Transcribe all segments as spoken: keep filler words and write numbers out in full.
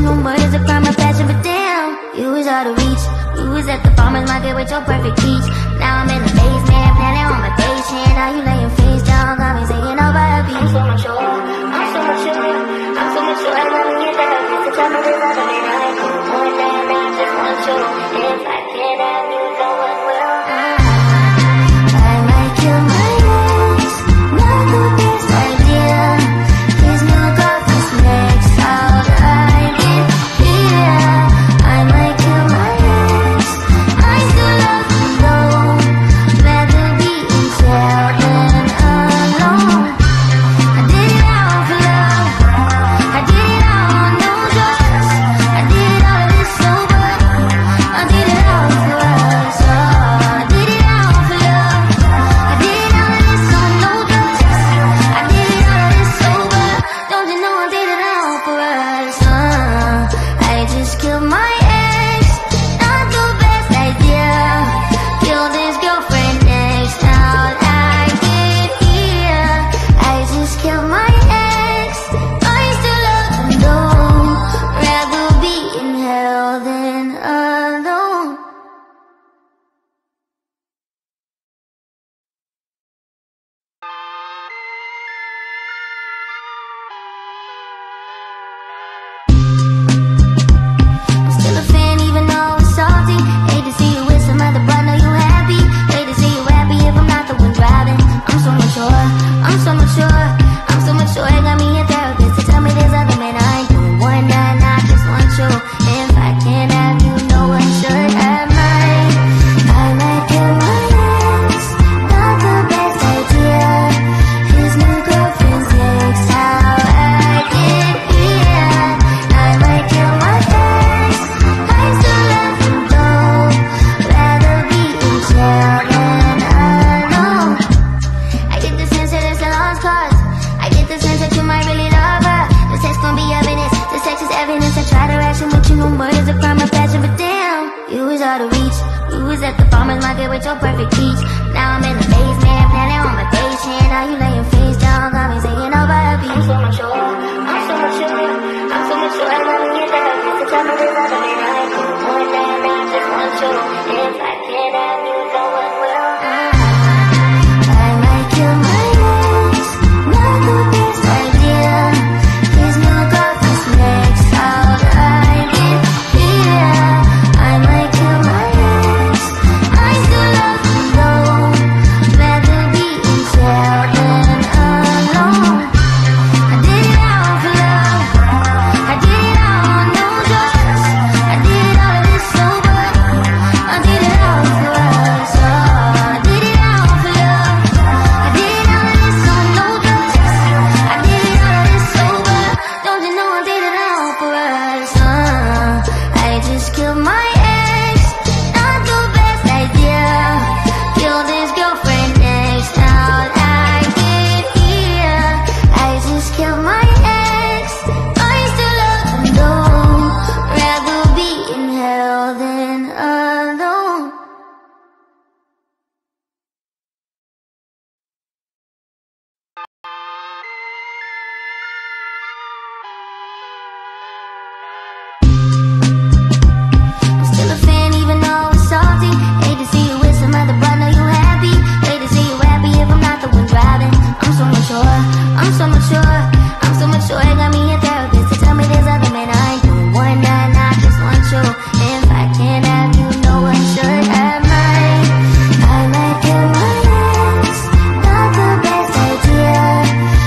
you no more is a crime of passion. But damn, you was out of reach. You was at the farmer's market with your perfect peach. Now I'm in the basement, planning on my patient. Now you laying face down, got me singing over a beat. I'm so mature, I'm so mature, I'm so mature. I love you, that it's the time of this other man. I ain't doing more than I just want you. If I can't have you, no one will. I might kill my ex, not the best idea. His new girlfriend's next out, I get here. I might kill my ex, I still love him though. Rather be in jail than alone. I did it all for love, I did it all on no drugs. I did all of this sober, I did it all for us. Oh, I did it all for love, I did all of this on no drugs. I did all of this sober, don't you know I did it all for us. uh, I just killed my ex, not the best idea. Killed his girlfriend next out, I get here. I just killed my ex, I still love him though. Rather be in hell than alone. I'm still a fan even though it's salty. Hate to see you with some other but know you happy. Hate to see you happy if I'm not the one driving. I'm so mature, I'm so mature, I'm so mature. It got me a therapist to tell me there's other men. I ain't doing one night, I just want you. If I can't have you, no one should. I might, I might kill my ex, not the best idea. His new girlfriend's next, how I get here. I might kill my ex, I still love him though. Rather be in jail than alone. I get the sense that it's a lost cause. I get the sense that you might really love her. The sex gon' be evidence, the sex is evidence. I try to ration with you, no more is a crime of passion. But damn, you was out of reach. You was at the farmer's market with your perfect peach. Now I'm in the basement, planning on my patient. Now you laying face down, got me singing over a beat. I'm so mature, I'm so mature, I'm so mature. I love you, that it's the time of this other man. I ain't doing more than I just want you. If I can't have you, no one will. I might kill my ex, not the best idea. His new girlfriend's next out, I get here. I might kill my ex, I still love him though. Rather be in jail than alone. I did it all for love, I did it all on no drugs. I did all of this sober, I did it all for us. Oh, I did it all for love, I did all of this on no drugs. I did all of this sober, don't you know I did it all for us. uh, I just killed my ex, not the best idea. Killed his girlfriend next out, I get here. I just killed my ex, I still love him though. Rather be in hell than alone. I'm still a fan even though it's salty. Hate to see you with some other but know you happy. Hate to see you happy if I'm not the one driving. I'm so mature, I'm so mature, I'm so mature. It got me a therapist to tell me there's other men. I ain't doing one night, I just want you. If I can't have you, no one should. I might, I might kill my ex, not the best idea.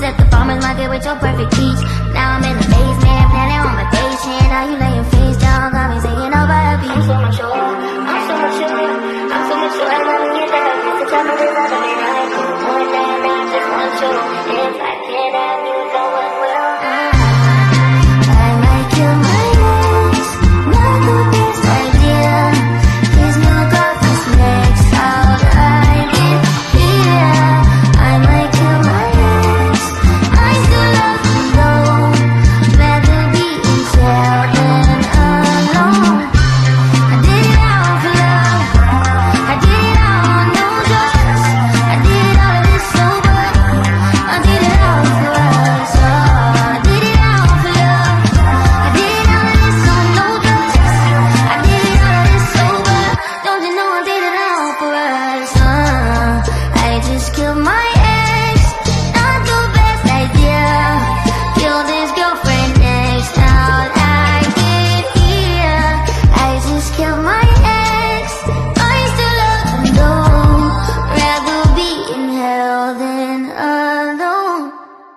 at the farmer's market with your perfect peach. Now I'm in the basement, planning on my patient. Now you laying face down, got me singing over a beat. I'm so mature, I'm so mature, I'm so mature. I love you, therapist to tell me there's other men I do more than I just want you. If I can't have you, no one will. I might kill my ex, not the best idea. His new girlfriend's next out, I get here. I might kill my ex, I still love him though. Rather be in jail than alone. I did it all for love, I did it all on no drugs. I did all of this sober, I did it all for us. Oh, I did it all for love, I did all of this on no drugs. I did all of this sober, don't you know I did it all for us. uh, I just killed my ex, not the best idea. Killed his girlfriend next out, I get here. I just killed my ex, I still love him though. Rather be in hell than alone.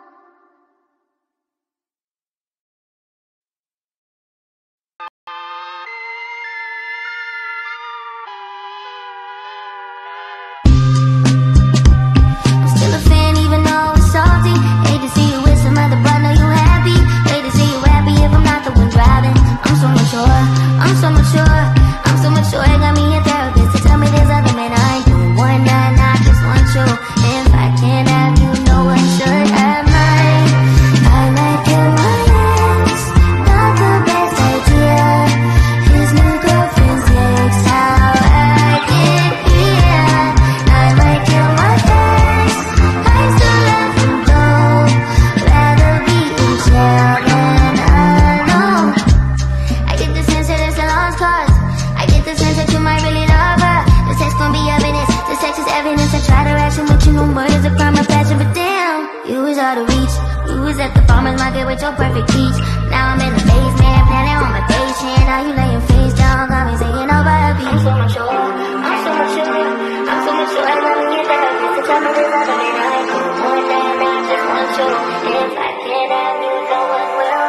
I'm still a fan even though it's salty. Hate to see you with some other, but know you happy. Hate to see you happy if I'm not the one driving. I'm so mature, I'm so mature, I'm so mature. I got me a therapist to tell me there's other men I ain't doing more than I just want you. If I can't have you, no one should. I might, I might kill my ex, not the best idea. His new girlfriend's next, how I get here. I might kill my ex, I still love him though. Rather be in jail than alone. I get the sense that it's a lost cause. I get the sense that you might really love her. The sex gon' be evidence, the sex is evidence. I try to ration with you, no murder's a crime of passion. But damn, you was out of reach. You was at the farmer's market with your perfect peach. Now I'm in the basement, planning on my patient. Now you laying face down, got me singing over a beat. I'm so mature, I'm so mature, I'm so mature. I love you, therapist to tell me there's other men I do more than I just want you. If I can't have you, no one will.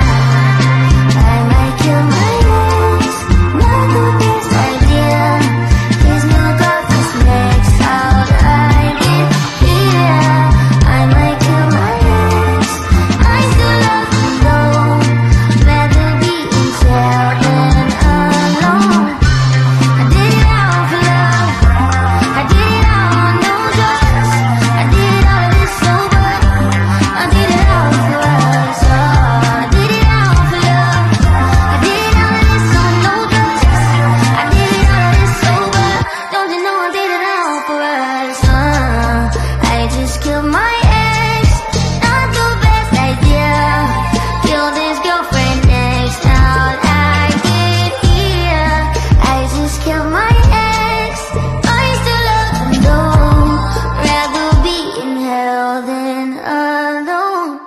I might kill my ex, not the best idea. His new girlfriend's next out, I get here. I might kill my ex, I still love him though. Rather be in jail than alone. I did it all for love, I did it all on no drugs. I did all of this sober, I did it all for us. Oh, I did it all for love, I did all of this on no drugs. I did all of this sober, don't you know I did it all for us. uh, I just killed my ex, not the best idea. Killed his girlfriend next out, I get here. I just killed my ex, I still love him though. Rather be in hell than alone.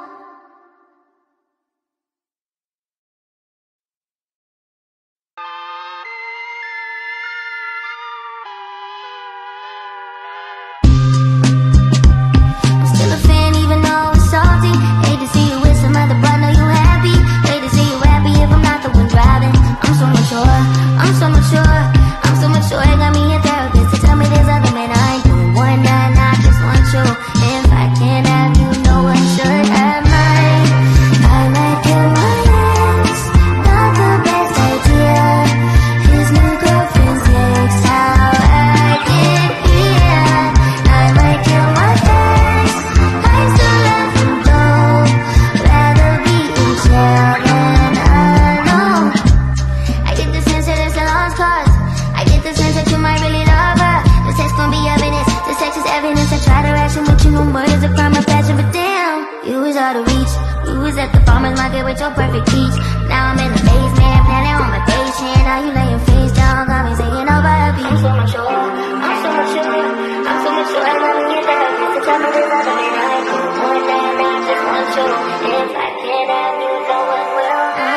I'm still a fan even though it's salty. Hate to see you with some other, but know you happy. Hate to see you happy if I'm not the one driving. I'm so mature, I'm so mature, I'm so mature. I got me a therapist to tell me there's other men I ain't doing more than I just want you. If I can't have you, no one should. I might, I might kill my ex, not the best idea. His new girlfriend's next, how I get here. I might kill my ex, I still love him though. Rather be in jail than alone. I get the sense that it's a lost cause. I get the sense that you might really love her. The sex gon' be evidence, the sex is evidence. I try to ration with you, no murder's a crime of passion. But damn, you was out of reach. You was at the farmer's market with your perfect peach. Now I'm in the basement, planning on my patient. Now you laying face down, got me singing over a beat. I'm so mature, I'm so mature, I'm so mature. I love you, therapist to tell me there's other men I do more than I just want you. If I can't have you, no one will.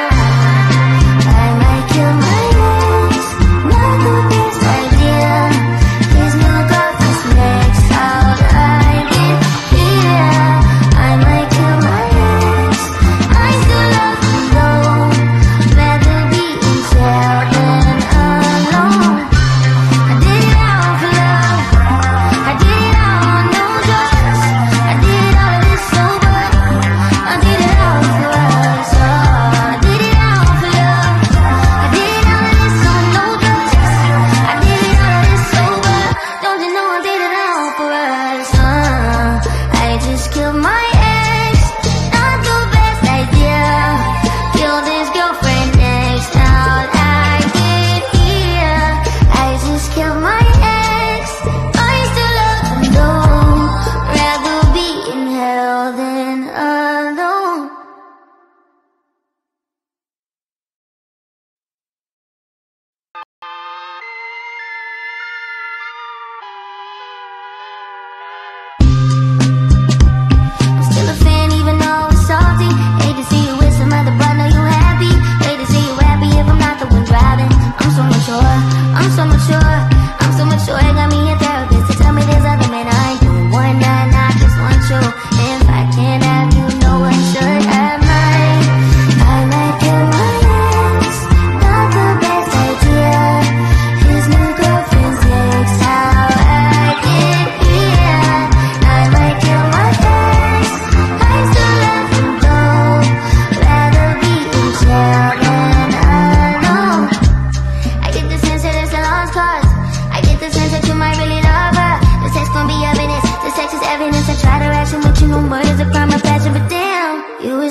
I might kill my ex, not the best idea. His new girlfriend's next out, I get here. I might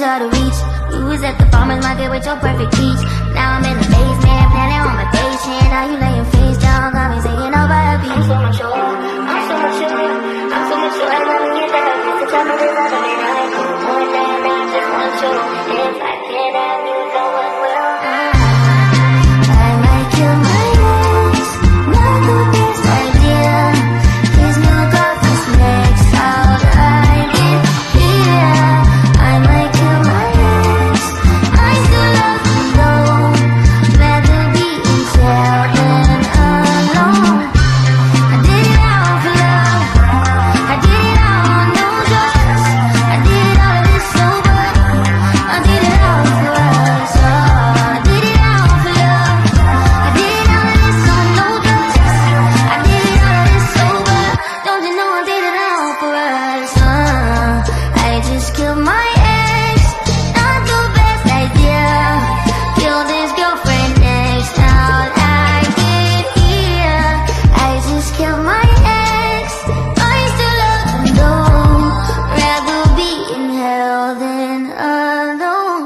out of reach. You was at the farmer's market with your perfect peach. Now I'm in the basement, planning on my patient. Now you laying face down, got me singing over the beat. I'm so mature, I'm so mature, I'm so mature. I love when you therapist to tell me there's other men I ain't doing more than I just want you. If I can't have you, no one will. I might kill my ex, not the best idea. His new girlfriend's next out, I get here. I might kill my ex, I still love him though. Rather be in jail than alone. I did it all for love, I did it all on no drugs. I did all of this sober, I did it all for us. Oh, I did it all for love, I did all of this on no drugs. I did all of this sober, don't you know I did it all for us. uh, I just killed my ex, not the best idea. Killed his girlfriend next out, I get here. I just killed my ex, I still love him though. Rather be in hell than alone.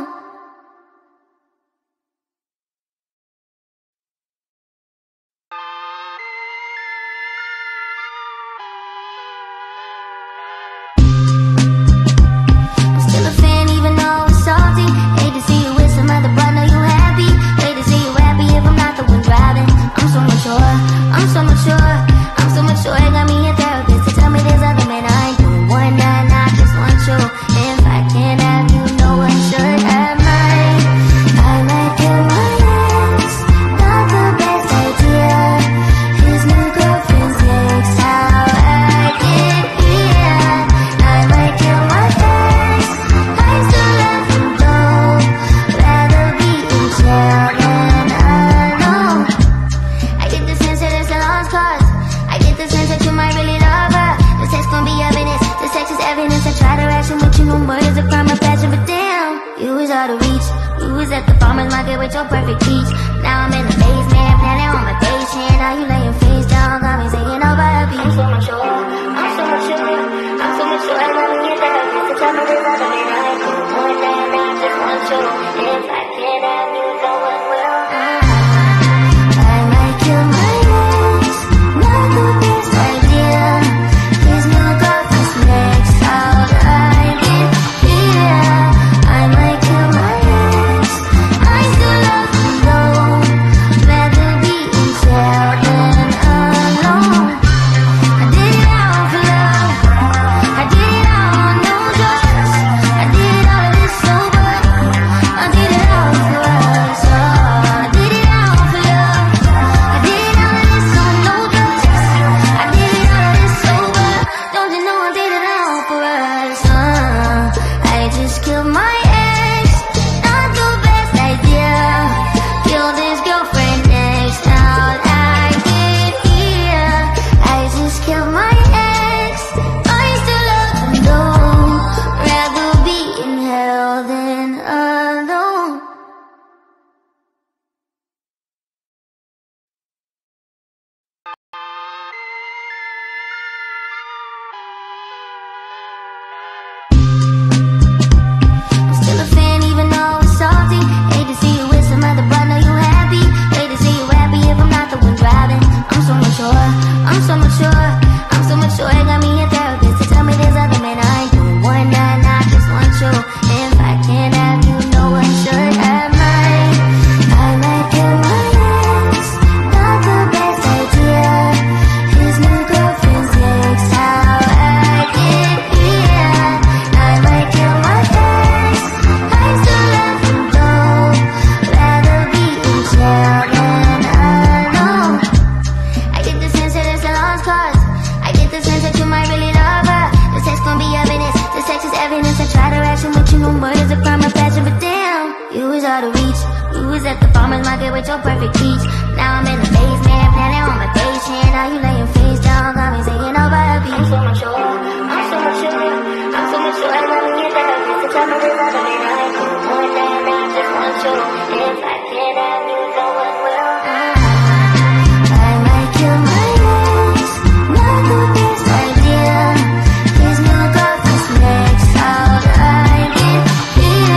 I'm still a fan even though it's salty. Hate to see you with some other but know you happy. Hate to see you happy if I'm not the one driving. I'm so mature, I'm so mature, I'm so mature. Got me a therapist to tell me there's other men I ain't doing more than I just want you. If I can't have you, no one should. I might, I might kill my ex, not the best idea. His new girlfriend's next, how I get here. I might kill my ex, I still love him though. Rather be in jail than alone. I get the sense that it's a lost cause. I get the sense that you might really love her. The sex gon' be evidence, the sex is evidence. I try to ration with you, no more is a crime of passion. But damn, you was out of reach. You was at the farmer's market with your perfect peach. Now I'm in the basement, planning on my patient. Now you laying face down, got me singing over the beat. I'm so mature, I'm so mature, I'm so mature. I love when you therapist to tell me there's other men I ain't doing more than I just want you. If I can't have you, no one will. I might kill my ex, not the best idea. His new girlfriend's next out, I get here. I might kill my ex, I still love him though. Rather be in jail than alone. I did it all for love, I did it all on no drugs. I did all of this sober, I did it all for us. Oh, I did it all for love, I did all of this on no drugs. I did all of this sober, don't you know I did it all for us. uh, I just killed my ex, not the best idea. Killed his girlfriend next out, I get here. I just killed my ex, I still love him though. Rather be in hell than alone. I'm still a fan even though it's salty. Hate to see you with some other but know you happy. Hate to see you happy if I'm not the one driving. I'm so mature, I'm so mature, I'm so mature. Got me a therapist to tell me there's other men I ain't doing more than I just want you. If I can't have you, no one should. I might, I might kill my ex, not the best idea. His new girlfriend's next, how I get here. I might kill my ex, I still love him though. Rather be in jail than alone. I get the sense that it's a lost cause. I get the sense that you might really love her. The sex gon' be evidence, the sex is evidence. I try to ration with you, no more is a crime of passion. But damn, you was out of reach. You was at the farmer's market with your perfect peach. Now I'm in the basement, planning on my patient. Now you laying face down, got me singing over the beat. I'm so mature, I'm so mature, I'm so mature. I love when you therapist to tell me there's other men I ain't doing more than I just want you. If I can't have you, no one will. I might kill my ex, not the best idea. His new girlfriend's next out, I get here.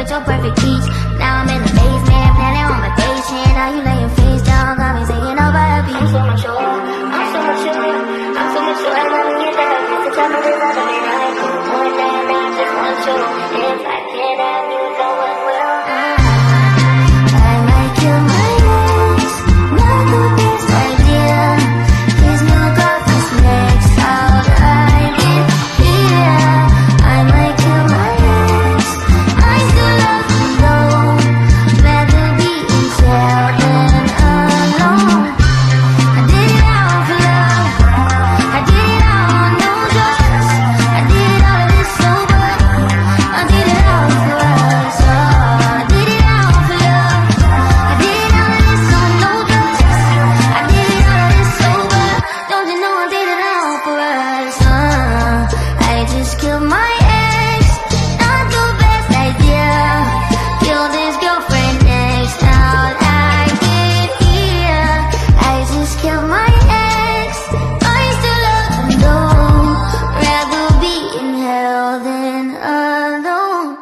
with your perfect peach. Now I'm in the basement, planning on vacation. Now you laying face down, got me singing over a beat. I'm so mature, I'm so mature, I'm so mature. I love when you there, it's the time of this other man. I ain't doing one day and I just want you. If I can't have you, no one will. I might kill my ex, not the best idea. His new girlfriend's next, how'd I get here? I might kill my ex, I still love him though. Rather be in jail than alone. I did it all for love, I did it all on no drugs. I did all of this sober, I did it all for us. Oh, I did it all for love, I did all of this on no drugs. I did all of this sober, don't you know I did it all for us. uh, I just killed my ex, not the best idea. Killed his girlfriend next, how'd I get here? I just killed my ex, I still love him though. Rather be in hell than alone.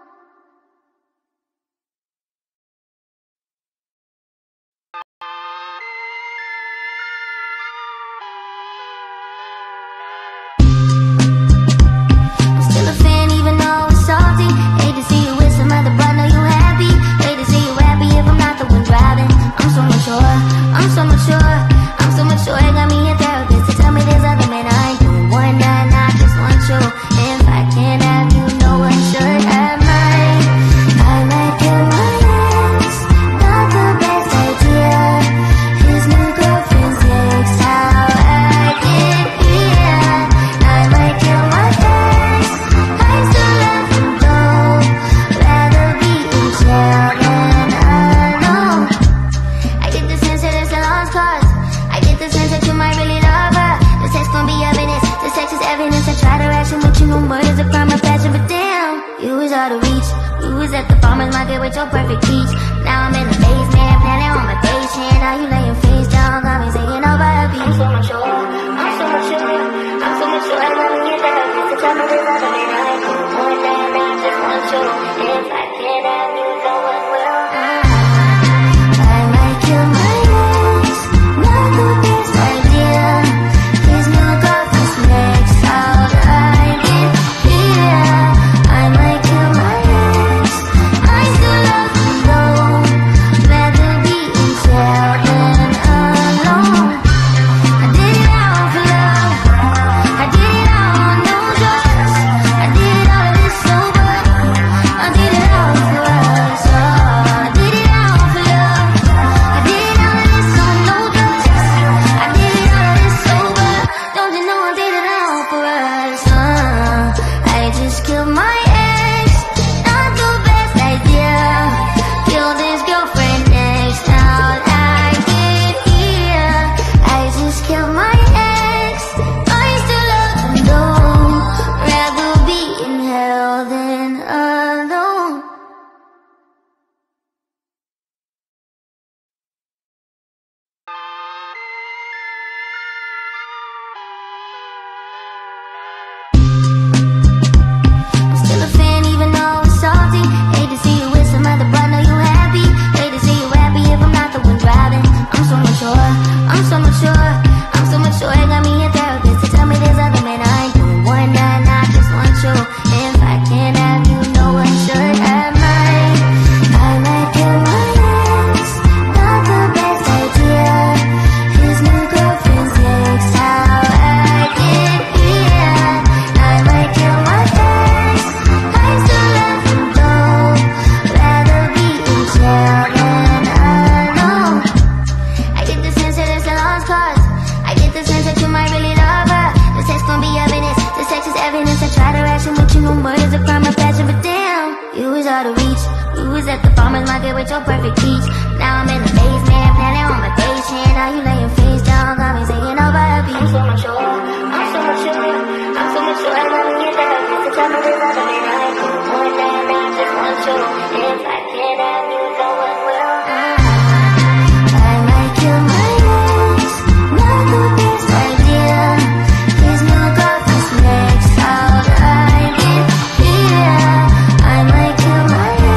I'm still a fan even though it's salty. Hate to see you with some other but know you happy. Hate to see you happy if I'm not the one driving. I'm so mature, I'm so mature, I'm so mature. It got me a therapist to tell me there's other men. I ain't doing one night, I just want you. If I can't have you, no one should. I might, I might kill my ex, not the best idea. His new girlfriend's next, how I get here? I might kill my ex, I still love him though. Rather be in jail than alone. I get the sense that it's a lost cause. I get the sense that you might really love her. The sex gon' be evidence, the sex is evidence. I try to ration with you, no murder's a crime of passion. But damn, you was out of reach. You was at the farmer's market with your perfect peach. Now I'm in the basement, planning on vacation. Now you laying face down, got me singing over a beat. I'm so mature, I'm so mature, I'm so mature. I love when you there, it's the time of this other man. I ain't doing one day and I just want you. If I can't have you, no one will. I might kill my ex, not the best idea. His new girlfriend's next, how'd I get here? I might kill my ex, I still love him though. Rather be in jail than alone. I did it all for love, I did it all on no drugs. I did all of this sober, I did it all for us. Oh, I did it all for love, I did all of this on no drugs. I did all of this sober, don't you know I did it all for us. uh, I just killed my ex, not the best idea. Killed his girlfriend next, how'd I get here? I just killed my ex, I still love him though. Rather be in hell than alone. I'm still a fan even though it's salty. Hate to see you with some other but know you happy. Hate to see you happy if I'm not the one driving. I'm so mature, I'm so mature, I'm so mature. It got me a therapist to tell me there's other men. I ain't doing one night, I just want you. If I can't have you, no one should. I might, I might kill my ex, not the best idea. His new girlfriend's next, how I get here? I might kill my ex, I still love him though. Rather be in jail than alone. I get the sense that it's a lost cause. I get the sense that you might really love her. The sex gon' be evidence, the sex is evidence. I try to ration with you, no murder's a crime of passion. But damn, you was out of reach. You was at the farmer's market with your perfect peach. Now I'm in the basement, planning on vacation. Now you laying face down, got me singing over a beat. I'm so mature, I'm so mature, I'm so mature. I love when you there, it's the time of this other man. I ain't doing one day and I just want you. If I can't have you, no one will. I might kill my ex, not the best idea. His new girlfriend's next, how'd I get here? I might kill my ex,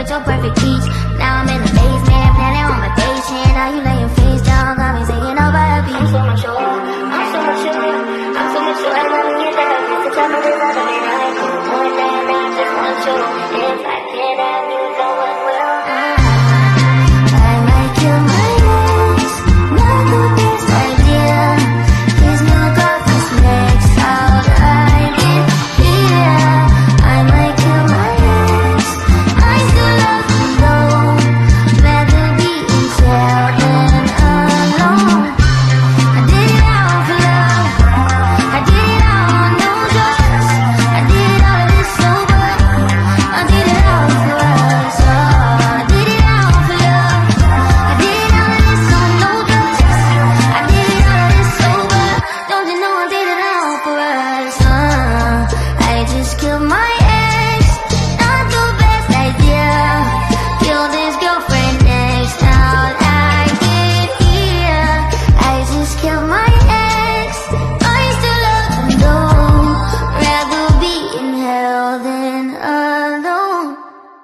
with your perfect peach. Now I'm in the basement, planning on my vacation. Now you laying face down, got me singing over a beat. I'm so mature, I'm so mature, I'm so mature. I love you, that it's the time of this other man. I ain't doing more than I just want you. If I can't have you, no one will. I might kill my ex, not the best idea. His new girlfriend's next, how did I get here? I might kill my ex, I still love him though. Rather be in jail than alone. I did it all for love, I did it all on no drugs. I did all of this sober, I did it all for us. Oh, I did it all for love, I did all of this on no drugs. I did it all of this sober, don't you know I did it all for us. uh, I just killed my ex, not the best idea. Killed his girlfriend next, how'd I get here? I just killed my ex, I still love him though. Rather be in hell than alone.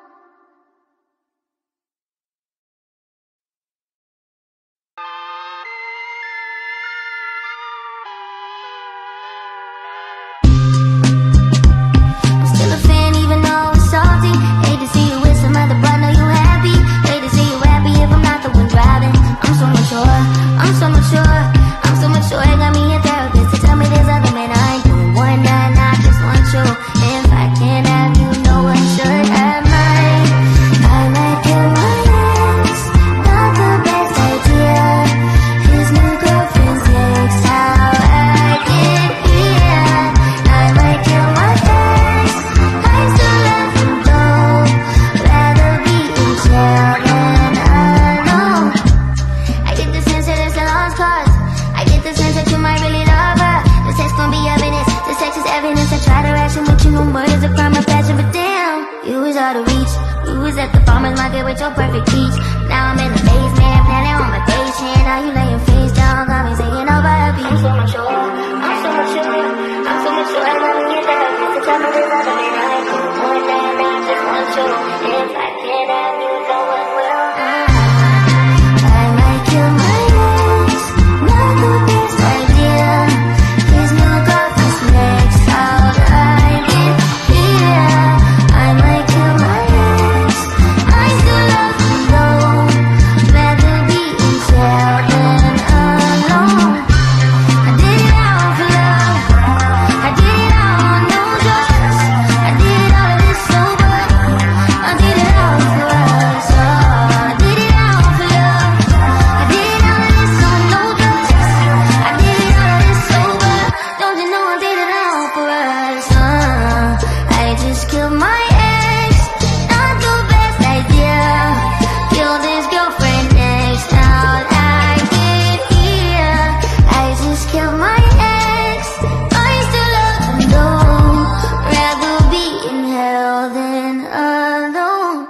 I'm still a fan even though it's salty. Hate to see you with some other, but know you happy. Hate to see you happy if I'm not the one driving. I'm so mature, I'm so mature, I'm so mature. It got me a therapist to tell me there's other men. I ain't doing one night, I just want you. If I can't have you, no one should. I might, I might kill my ex, not the best idea. His new girlfriend's next, how I get here? I might kill my ex, I still love him though. Rather be in jail than alone. I get the sense that it's a lost cause. I get the sense that you might really love her. The sex gon' be evidence, the sex is evidence. I try to ration with you, no words of crime or passion, but damn, you was out of reach. You was at the farmer's market with your perfect peach. Now I'm in the basement, planning on my vacation. Now you laying face down, got me singing over a beat. I'm so mature, I'm so mature, I'm so mature. I love you, that it's the time of this other man. I ain't doing more than I just want you. If I can't have you, no one will. I might kill my ex, not the best idea. His new girlfriend's next, how'd I get here? I might kill my ex, I still love him though. Rather be in jail than alone. I did it all for love, I did it all on no drugs. I did all of this sober, I did it all for us. Oh, I did it all for love, I did all of this on no drugs. I did all of this sober, don't you know I did it all for us. uh, I just killed my ex, not the best idea. Killed his girlfriend next, how'd I get here? I just killed my ex, I still love him though. Rather be in hell than alone.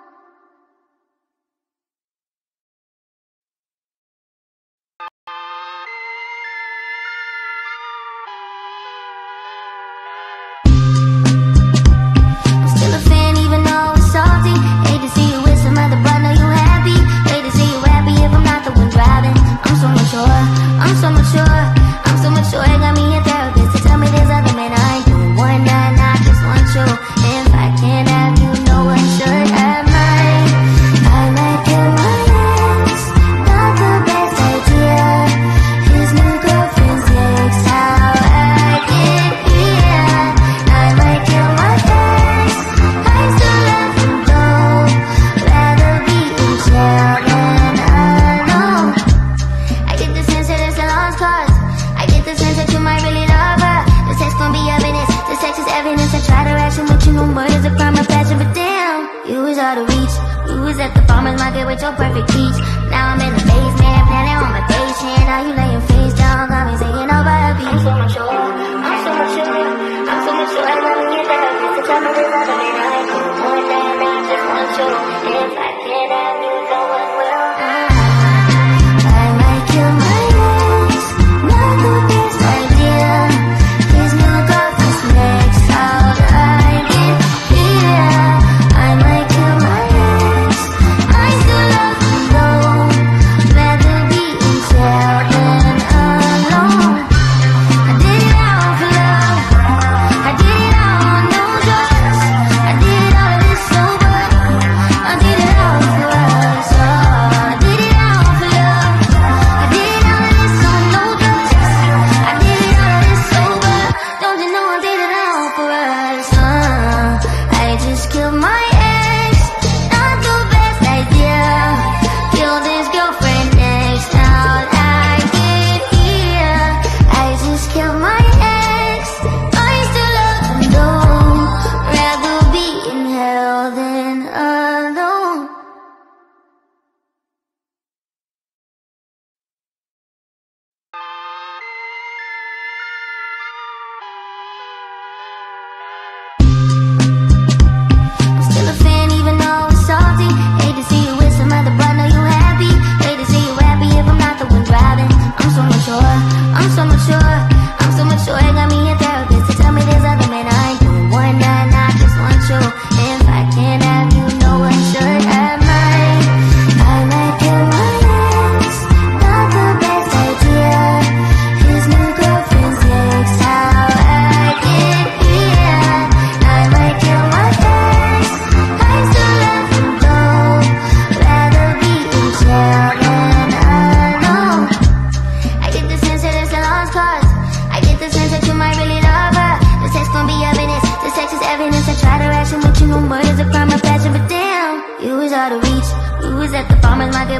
I'm still a fan even though it's salty. Hate to see you with some other, but know you happy. Hate to see you happy if I'm not the one driving. I'm so mature, I'm so mature, I'm so mature. It got me a therapist to tell me there's other men. I ain't doing one night, I just want you. If I can't have you, no one should. I might, I might kill my ex, not the best idea. His new girlfriend's next, how I get here? I might kill my ex, I still love him though. Rather be in jail than alone. I get the sense that it's a lost cause. I get the sense that you might really love her. The sex gon' be evidence, the sex is evidence. I try to ration with you, no words of crime or passion, but damn, you was out of reach. You was at the farmer's market with your perfect peach. Now I'm in the basement, planning on my vacation. Now you laying face down, got me singing over a beat. I'm so mature, I'm so mature, I'm so mature. I love you, that it's the time of this other man. I ain't doing more than I just want you. If I can't have you, no one will. I might kill my ex, not the best idea. His new girlfriend's next, how'd I get here? I might kill my ex,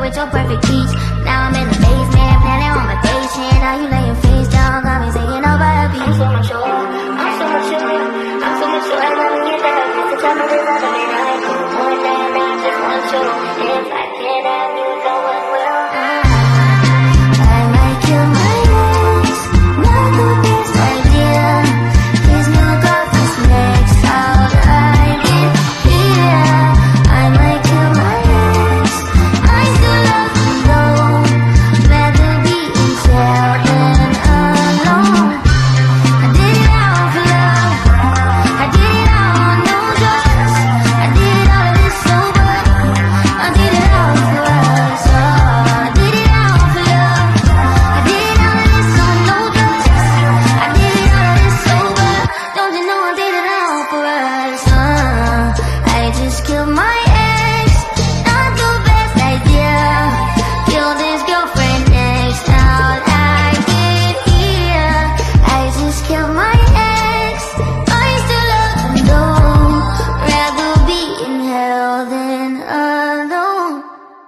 with your perfect peach. Now I'm in the basement, planning on my patient. Now you laying face down, got me singing over a beat. I'm so mature, I'm so mature, I'm so mature. I love you, therapist, to tell me there's other men I do more than I just want you. If I can't have you, no one will. I might kill my ex, not the best idea. His new girlfriend's next out, I get here. I might kill my ex, I still love him though. Rather be in jail than alone. I did it all for love, I did it all on no drugs. I did all of this sober, I did it all for us. Oh, I did it all for love, I did all of this on no drugs. I did it all of this sober, don't you know I did it all for us. uh, I just killed my ex, not the best idea. Killed his girlfriend next out, I get here. I just killed my ex, I still love him though. Rather be in hell than alone.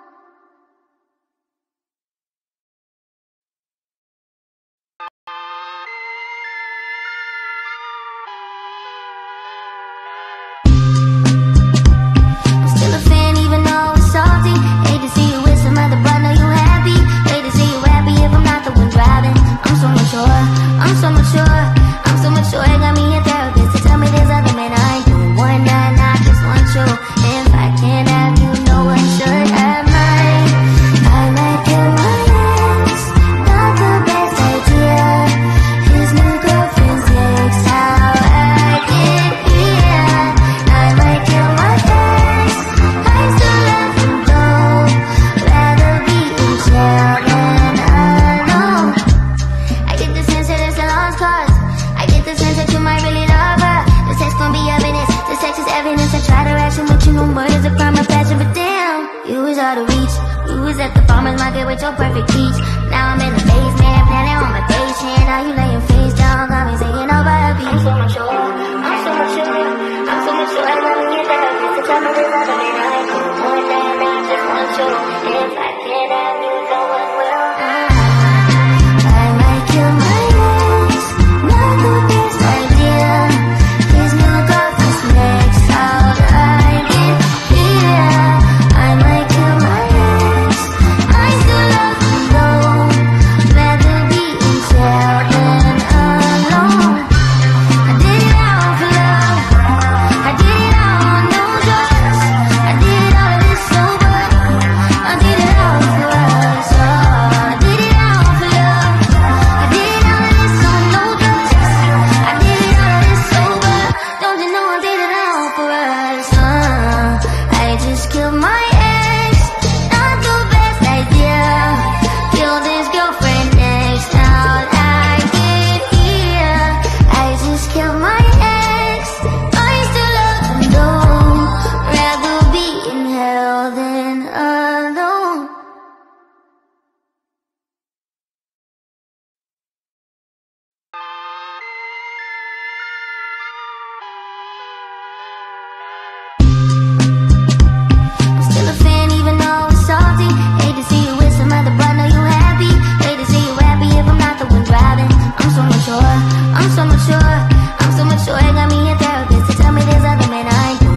I'm still a fan even though it's salty. Hate to see you with some other, but know you happy. Hate to see you happy if I'm not the one driving. I'm so mature, I'm so mature, I'm so mature. It got me a therapist to tell me there's other men I do more than I just want you. If I can't have you, no one should. I might, I might kill my ex, not the best idea. His new girlfriend's next, how I get here. I might kill my ex, I still love him though. Rather be in jail than alone. I get the sense that it's a lost cause. I get the sense that you might really love her. The sex gon' be evidence, the sex is evidence. I try to ration, but you know murder's a crime of passion. But damn, you was out of reach. You was at the farmer's market with your perfect peach. Now I'm in the basement, planning on my patient. Now you laying face down, got me singing over a beat. I'm so mature, I'm so mature, I'm so mature. I love you, therapist, to tell me there's other men I do more than I just want you. If I can't have you, no one will. I might kill my ex, not the best idea. His new girlfriend's next out, I get here. I might kill my ex, I still love him though. Rather be in jail than alone. I did it all for love, I did it all on no drugs. I did all of this sober, I did it all for us. Oh, I did it all for love, I did all of this on no drugs. I did all of this sober, don't you know I did it all for us. uh, I just killed my ex, not the best idea. Killed his girlfriend next out, I get here. I just killed my ex, I still love him though. Rather be in hell than alone. I'm still a fan even though it's salty. Hate to see you with some other, but know you happy. Hate to see you happy if I'm not the one driving. I'm so mature, I'm so mature, I'm so mature. It got me a therapist to tell me there's other men I do.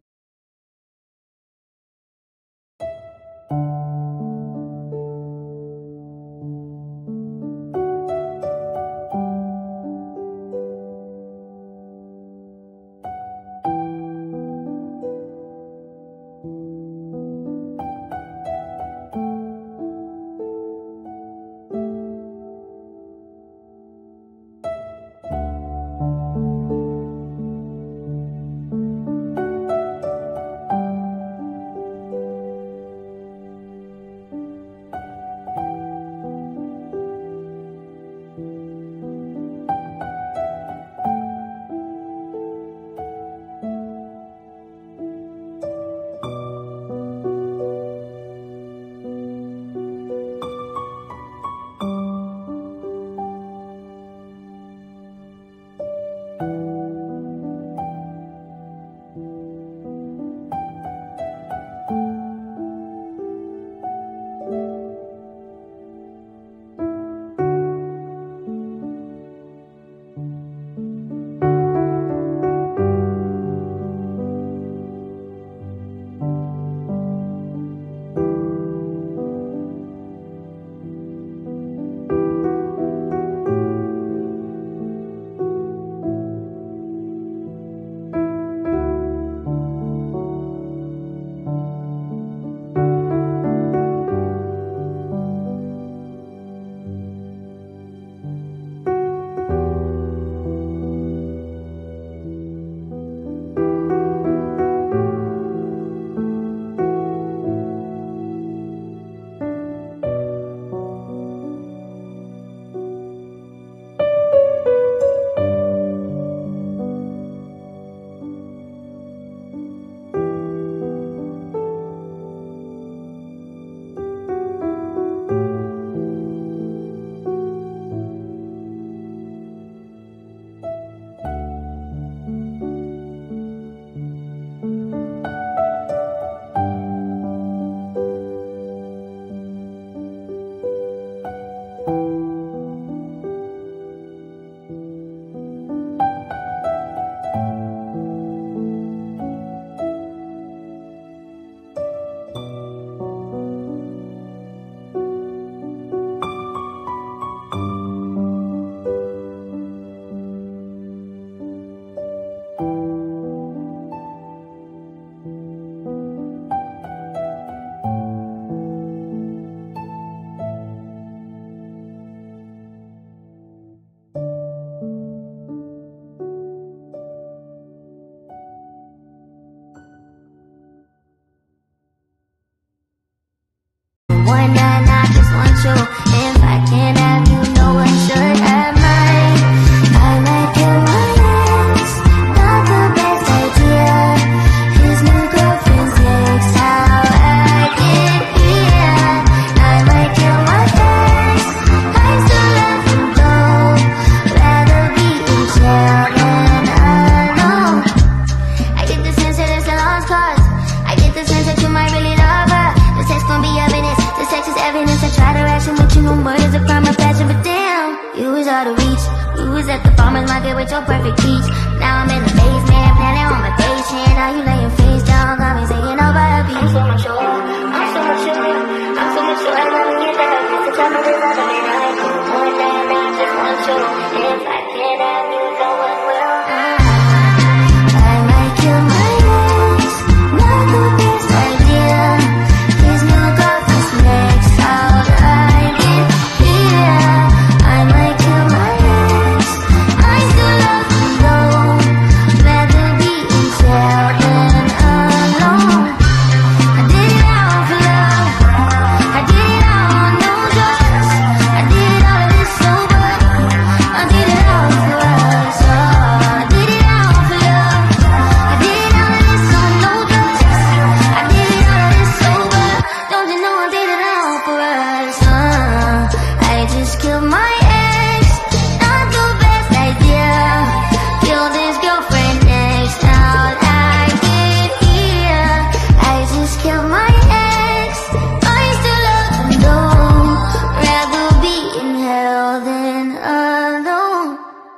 farmer's market with your perfect peach. Now I'm in the basement, planning on my patient. Now you laying face down, got me singing over a beat. I'm so mature, I'm so mature, I'm so mature. I love you, therapist, to tell me there's other men I do more than I just want you. If I can't have you, no one will. I might kill my ex, not the best idea. His new girlfriend's next out, I get here. I might kill my ex, I still love him though. Rather be in jail than alone. I did it all for love, I did it all on no drugs. I did all of this sober, I did it all for us. Oh, I did it all for love, I did all of this on no drugs. I did it all of this sober, don't you know I did it all for us. uh, I just killed my ex, not the best idea. Killed his girlfriend next out, I get here. I just killed my ex, I still love him though. Rather be in hell than alone.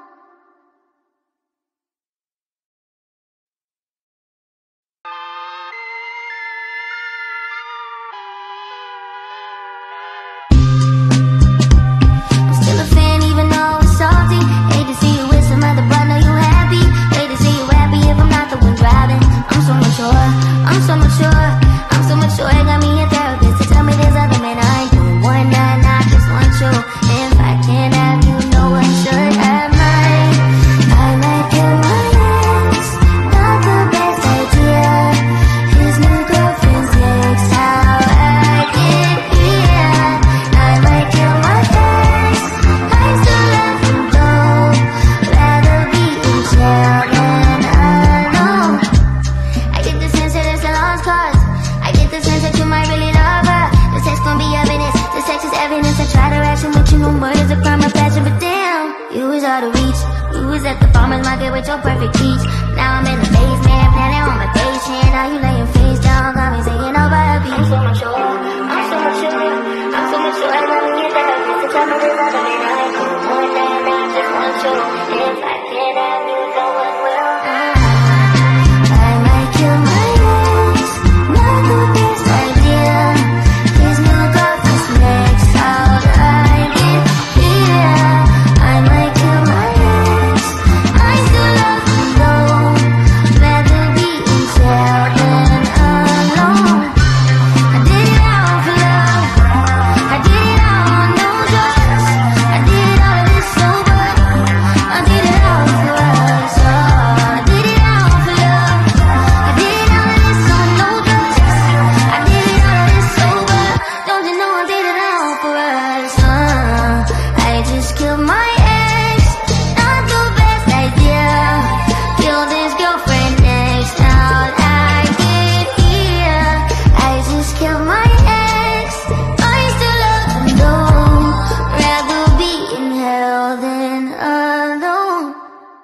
I'm still a fan even though it's salty. Hate to see you with some other but know you happy. Hate to see you happy if I'm not the one driving. I'm so mature, I'm so mature, I'm so mature. I got me a therapist to tell me there's other men I ain't doing more than I just want you. If I can't have you, no one should. I might, I might kill my ex, not the best idea. His new girlfriend's next how I get here. I might kill my ex, I still love him though. Rather be in jail than alone. I get the sense that it's a lost cause. I get the sense that you might really love her. The sex gon' be evidence, the sex is evidence. I try to ration with you, no murder's a crime of passion. But damn, you was out of reach. You was at the farmer's market with your perfect peach. Now I'm in the basement, planning on my patient. Now you laying face down, got me singing over a beat. I'm so mature, I'm so mature, I'm so mature. I love you, therapist, to tell me there's other men I do more than I just want you. If I can't have you, no one will. I might kill my ex, not the best idea. His new girlfriend's next out, I get here. I might kill my ex, I still love him though. Rather be in jail than alone. I did it all for love, I did it all on no drugs. I did all of this sober, I did it all for us. Oh, I did it all for love, I did all of this on no drugs. I did all of this sober, don't you know I did it all for us. uh, I just killed my ex, not the best idea. Killed his girlfriend next out, I get here. I just killed my ex, I still love him though. Rather be in hell than alone.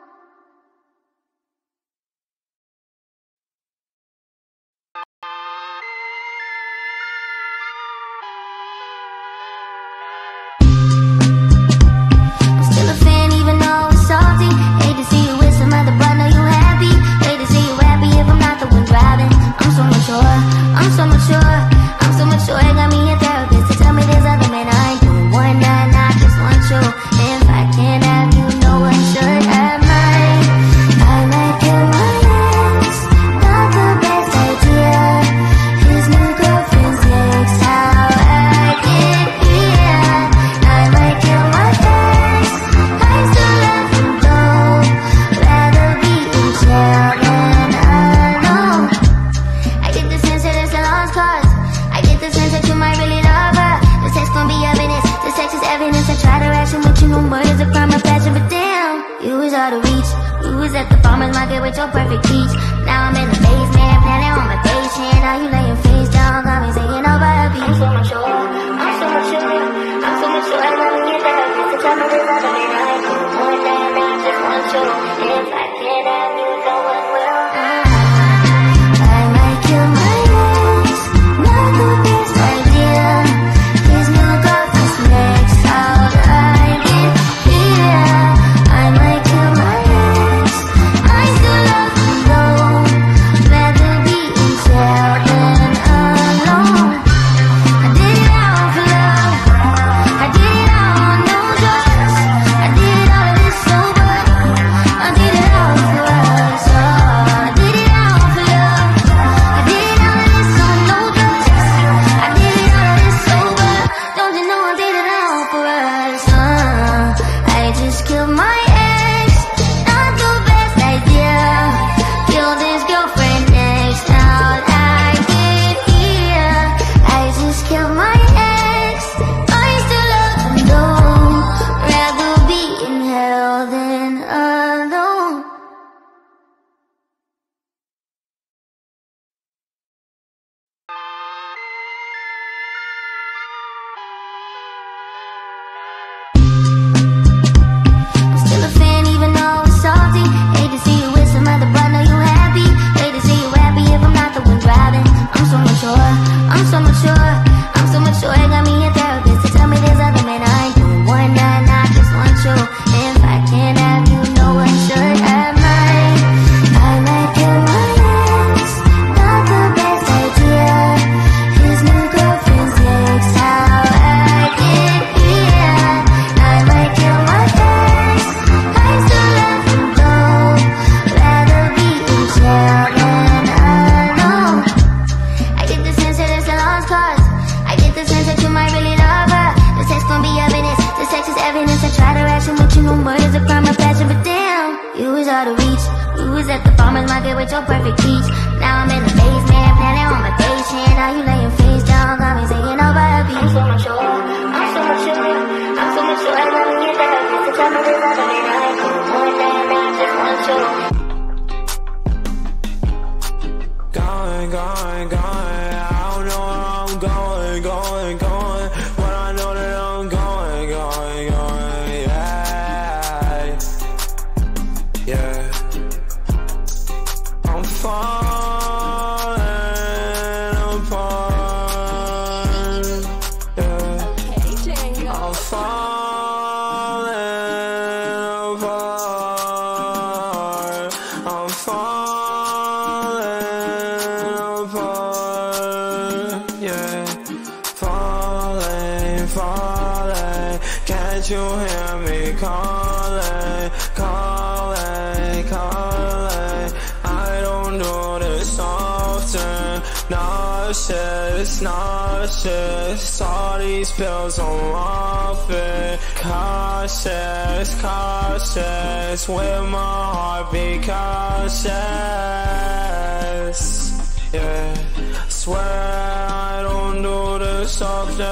I'm still a fan even though it's salty. Hate to see you with some other but know you happy. Hate to see you happy if I'm not the one driving. I'm so mature, I'm so mature, I'm so mature. I got me a therapist to tell me there's other men I ain't doing more than I just want you. If I can't have you, no one should. I might, I might kill my ex, not the best idea. His new girlfriend's next how I get here. I might kill my ex, I still love him though. Rather be in jail than alone. I get the sense that it's a lost cause. I get the sense that you might really love her. The sex gon' be evidence, the sex is evidence. I try to ration with you, no murder's a crime of passion. But damn, you was out of reach. You was at the farmer's market with your perfect peach. Now I'm in the basement, planning on my patient. Now you laying face down, got me singing over a beat. I'm so mature, I'm so mature, I'm so mature. I love you, therapist, to tell me there's other men I do more than I just want you. If I can't have you, no one will. I might kill my ex, not the best idea. His new girlfriend's next out, I get here. I might kill farmer's market with your perfect peach. Now I'm in the basement, planning on vacation. Now you laying face down, got me singing over a beat. I'm so mature, I'm so mature, I'm so mature. Let me get that piece to tell me this other man I ain't doing more than I just want you. Going, going, going, I don't know where I'm going, going, going, but I know that I'm going, going, going, yeah, yeah. I'm falling apart, yeah. I'm falling apart, I'm falling apart, yeah. Falling, falling, can't you hear me calling, calling, calling? I don't do this often. Nauseous, nauseous, all these pills I'm off it. Cautious, cautious, with my heart be cautious, yeah. Swear I don't do this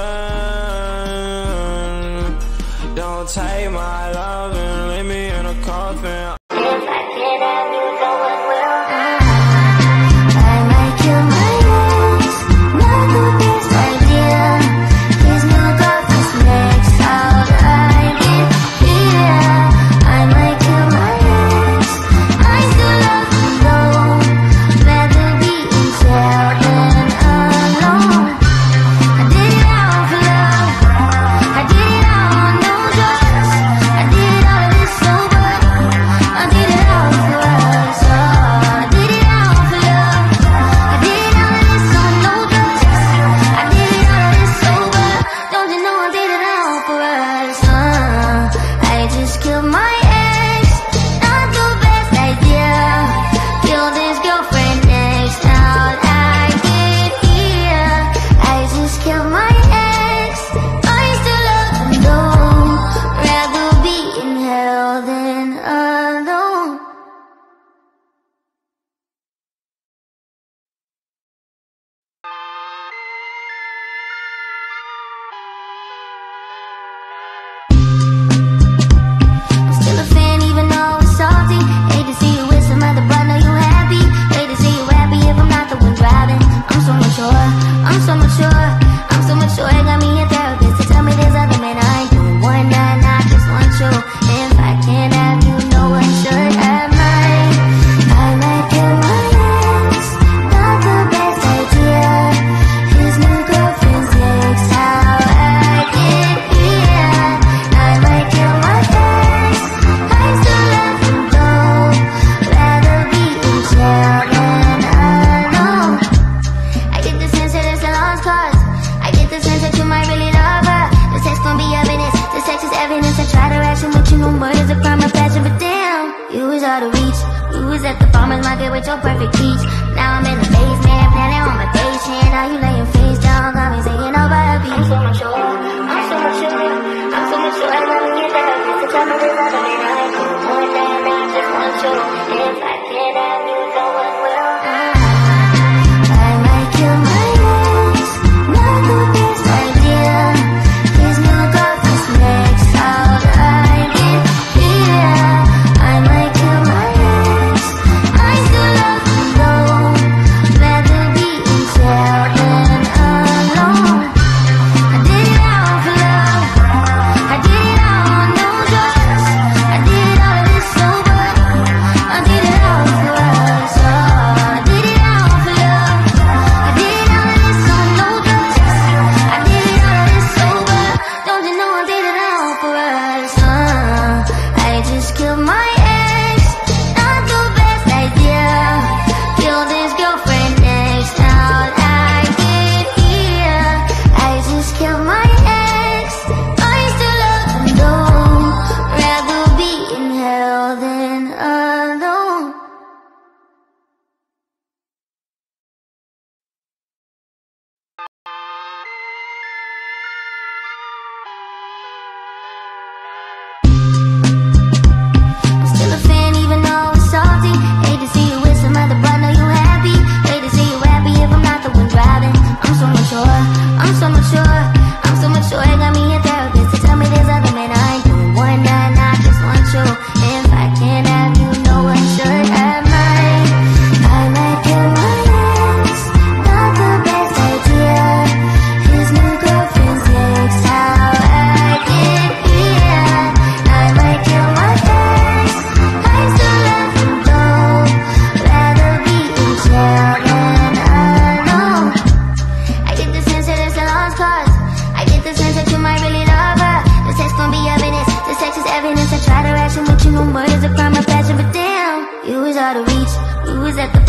often. Don't take my love and leave me in a coffin. If I can't have you going where I might kill my ex, not the best idea. His new girlfriend's next, how did I get here? I might kill my ex, I still love him though. Rather be in jail than alone. I did it all for love, I did it all on no drugs, I did all of this sober, I did it all for us, oh, I did it all for love, I did all of this on no drugs, I did all of this sober, don't you know I did it all for us, uh, I just killed my ex, not the best idea, killed his girlfriend next, how'd I get here? I just killed my ex, I still love him though, rather be in hell than alone. I'm still a fan even though it's salty. Hate to see you with some other but know you happy. Hate to see you happy if I'm not the one driving. I'm so mature, I'm so mature, I'm so mature. Got me a therapist to tell me there's other men I ain't doing more than I just want you. If I can't have you, no one should have mine. I might kill my ex, not the best idea. His new girlfriend's next, how I get here? I might kill my ex, I still love him though. Rather be in jail than alone. I get the sense that it's a lost cause. I get the sense that you might really love her. The sex gon' be evidence, the sex is evidence. I try to ration with you, no murder's a crime of passion, but damn, you was out of reach. You was at the farmer's market with your perfect peach. Now I'm in the basement, planning on vacation. Now you laying face down, got me singing over a beat. I'm so mature, I'm so mature, I'm so mature. Let me get that piece to tell me this other man I ain't doing more than I just want you. If I can't have you going where I might kill my ex, not the best idea. His new girlfriend's next, how'd I get here? I might kill my ex, I still love him though. Rather be in jail than alone. I did it all for love, I did it all on no drugs, I did all of this sober, I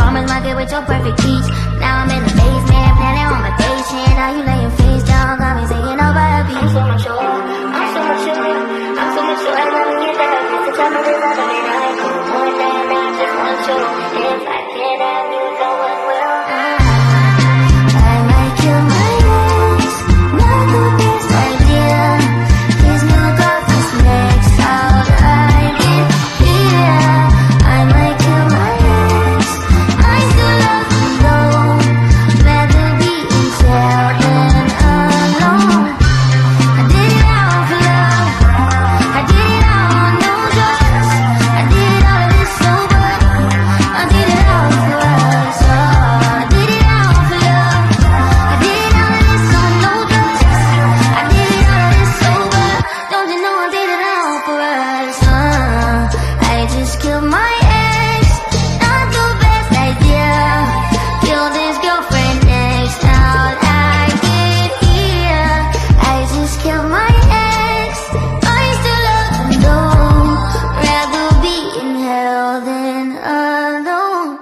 farmer's market with your perfect peach. Now I'm in the basement, planning on vacation. Now you laying face down, got me singing over a beat. I'm so mature, I'm so mature, I'm so mature. I got me in therapy to tell me there's other than I do. More than I just want you. If I can't have you, no one will. I might kill my ex, not the best idea. His new girlfriend's next, how'd I get here? I might kill my ex, I still love him though. Rather be in jail than alone. I did it all for love, I did it all on no drugs. I did all of this sober, I did it all for us. Oh, I did it all for love, I did all of this on no drugs. I did all of this sober, don't you know I did it all for us. uh, I just killed my ex, not the best idea. Killed his girlfriend next, how'd I get here? I just killed my ex, I still love him though. Rather be in hell than alone.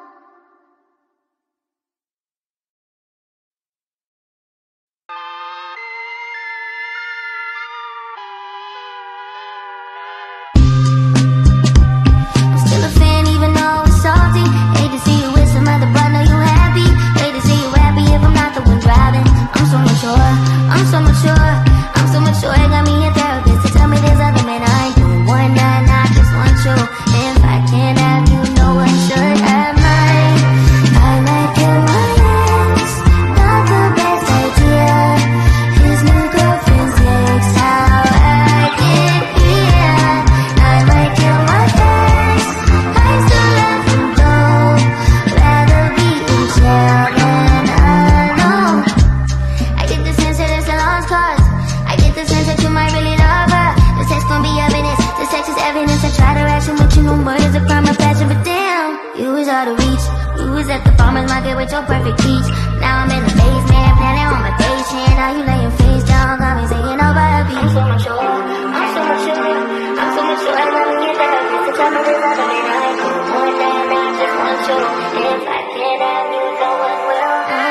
I'm still a fan even though it's salty. Hate to see you with some other, but know you happy. Hate to see you happy if I'm not the one driving. I'm so mature, I'm so mature, I'm so mature. It got me a therapist to tell me there's other men I ain't doing more than I just want you. If I can't have you, no one should. I might, I might kill my ex, not the best idea. His new girlfriend's next, how I get here. I might kill my ex, I still love him though. Rather be in jail than alone. I get the sense that it's a lost cause. I get the sense that you might really love her. The sex gon' be evidence, the sex is evidence. I try to ration with you, no murder's a crime of passion. But damn, you was out of reach. You was at the farmer's market with your perfect peach. Now I'm in the basement, planning on vacation. Now you laying face down, got me singing over a beat. I'm so mature, I'm so mature, I'm so mature. I got me in therapy to tell me there's other than I do. More than I just want you. If I can't have you, no one will.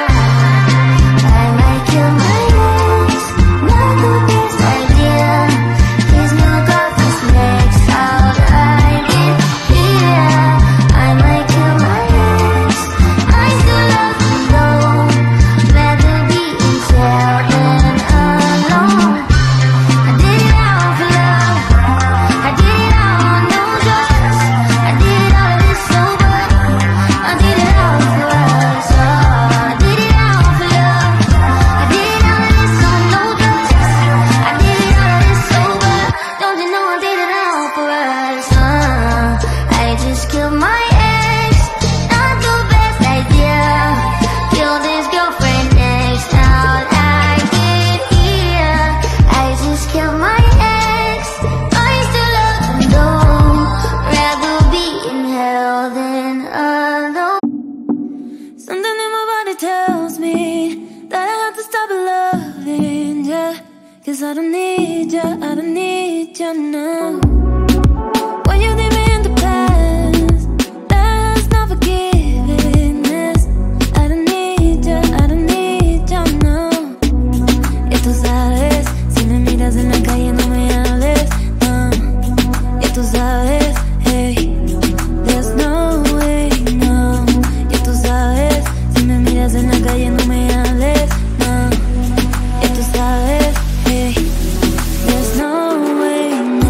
I might kill my ex, not the best idea. His new girlfriend's next, how'd I get here? I might kill my ex, I still love him though. Rather be in jail than alone. I did it all for love, I did it all on no drugs. I did all of this sober, I did it all for us. Oh, I did it all for love, I did all of this on no drugs. I did all of this sober, don't you know I did it all for us. uh, I just killed my ex, not the best idea. Killed his girlfriend next, how'd I get here? I just killed my ex, I still love him though. Rather be in hell than alone. Something in my body tells me that I have to stop loving ya. Cause I don't need ya, I don't need ya now. When you leave me in the past, that's not forgiveness. I don't need ya, I don't need ya now. Ya tú sabes, si me miras en la calle no me hables, no. Ya tú sabes, hey, there's no way, no. Ya tú sabes, si me miras en la calle no me hables, no. Ya tú sabes, hey, there's no way, no.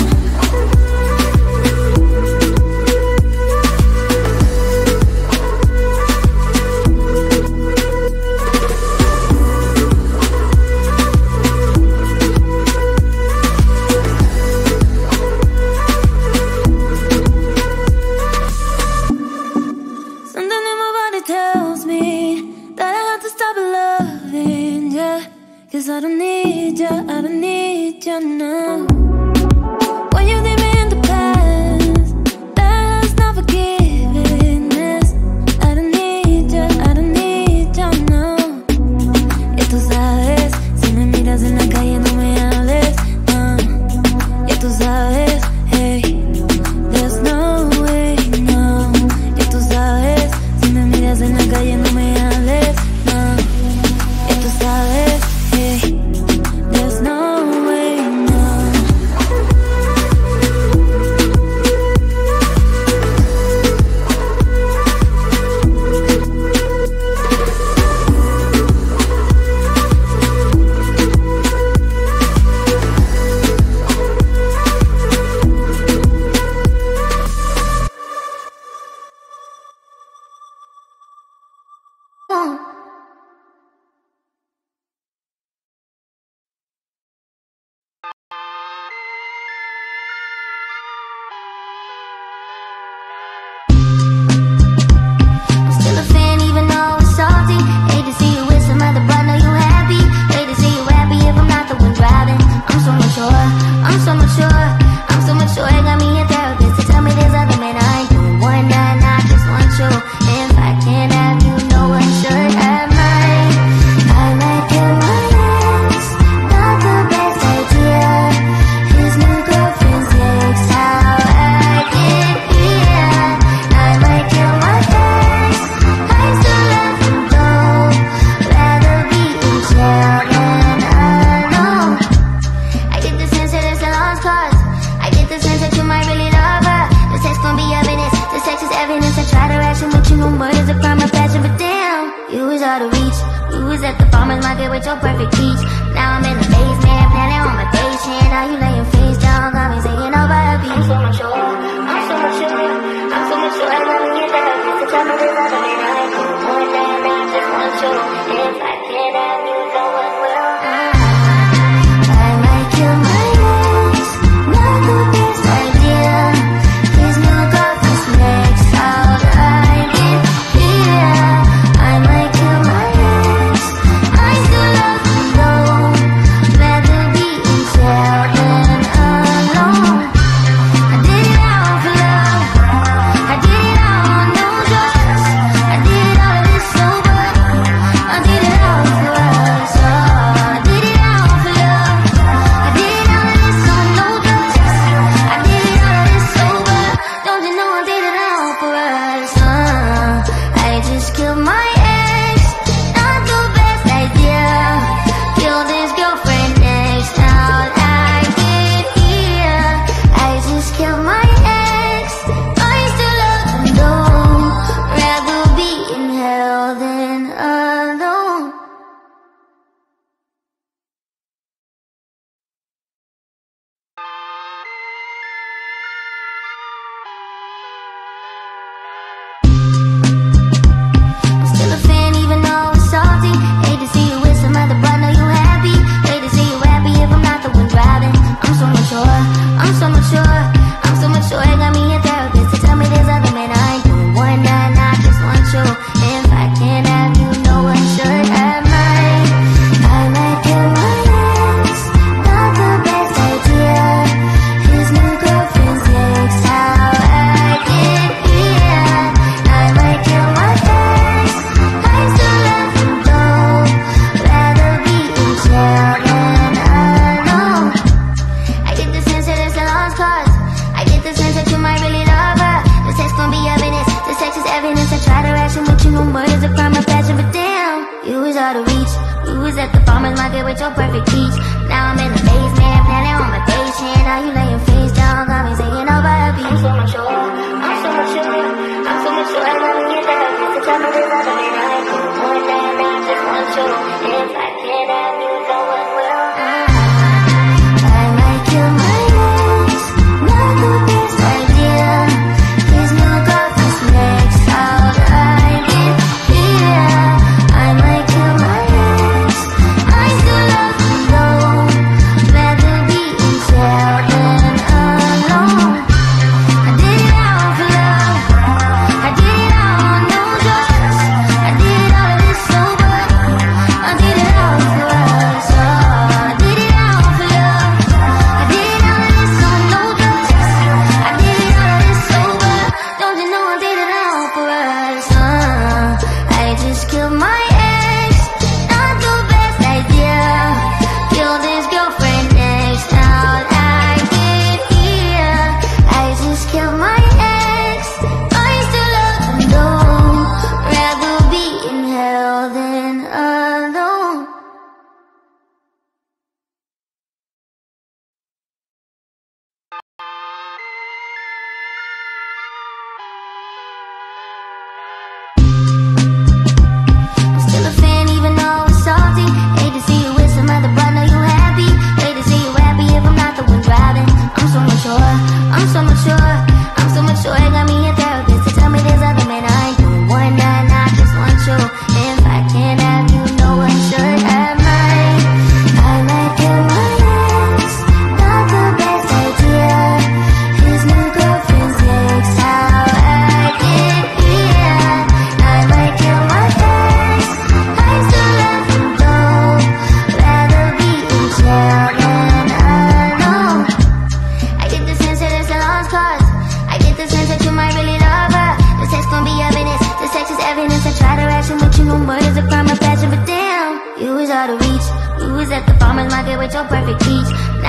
Something in my body tells me that I have to stop loving ya. Cause I don't need ya, I don't need ya now. When you leave me in the past, that's not forgiveness. I don't need ya, I don't need ya now. Ya tú sabes, si me miras en la calle no me hables, no. Ya tú sabes, hey, there's no way, no. Ya tú sabes, with your perfect peach. Now I'm in the basement, planning on my patient. Now you laying face down, got me singing over a beat. I'm so mature, I'm so mature, I'm so mature. I love you, therapist to tell me there's other than I do. One day and I just want you. If I can't have you, no one will. I might kill my ex, not the best idea. His new girlfriend's next, how do I get here? I might kill my ex, I still love him though. Rather be in jail than alone. I did it all for love, I did it all on no drugs. I did all of this sober, I did it all for us. Oh, I did it all for love, I did all of this on no drugs. I did all of this sober, don't you know I did it all for us. uh, I just killed my ex, not the best idea. Killed his girlfriend next, how'd I get here? I just killed my ex, I still love him though. Rather be in hell than alone. I'm still a fan even though it's salty. Hate to see you with some other, but know you happy. Hate to see you happy if I'm not the one driving. I'm so mature, I'm so mature, I'm so mature. It got me a therapist to tell me there's other men I ain't doing one night and I just want you. If I can't have you, no one should. I might, I might kill my ex, not the best idea. His new girlfriend's next, how I get here? I might kill my ex, I still love him though. Rather be in jail than alone. I get the sense that it's a lost cause. I get the sense that you might really love her. The sex gon' be evidence, the sex is evidence. I try to ration with you, no murder's a crime of passion. But damn, you was out of reach. You was at the farmer's market with your perfect peach. Now I'm in the basement, planning on my patient. Now you laying face down, got me singing over a beat. I'm so mature, I'm so mature, I'm so mature. I love you, therapist to tell me there's other than I do. One day and I just want you. If I can't have you, no one will. I might kill my ex, not the best idea. His new girlfriend's next, how'd I get here? I might kill my ex, I still love him though. Rather be in jail than alone. I did it all for love, I did it all on no drugs. I did all of this sober, I did it all for us. Oh, I did it all for love, I did all of this on no drugs. I did all of this sober, don't you know I did it all for us. uh, I just killed my ex, not the best idea. Killed his girlfriend next, how'd I get here? I just killed my ex, I still love him though. Rather be in hell than alone. I'm still a fan even though it's salty. Hate to see you with some other, but know you happy. Hate to see you happy if I'm not the one driving. I'm so mature, I'm so mature, I'm so mature. It got me a therapist to tell me there's other men I ain't doing one night and I just want you. If I can't have you, no one should. I might, I might kill my ex, not the best idea. His new girlfriend's next, how I get here? I might kill my ex, I still love him though. Rather be in jail than alone. I get the sense that it's a lost cause. I get the sense that you might really love her. The sex gon' be evidence, the sex is evidence. I try to ration with you, no murder's a crime of passion. But damn, you was out of reach. You was at the farmer's market with your perfect peach.